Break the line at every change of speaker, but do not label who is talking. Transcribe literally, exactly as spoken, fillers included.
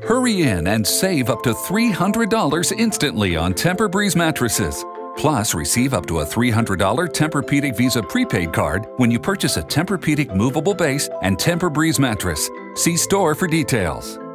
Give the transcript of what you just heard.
Hurry in and save up to three hundred dollars instantly on Tempur-Breeze mattresses. Plus, receive up to a three hundred dollars Tempur-Pedic Visa prepaid card when you purchase a Tempur-Pedic movable base and Tempur-Breeze mattress. See store for details.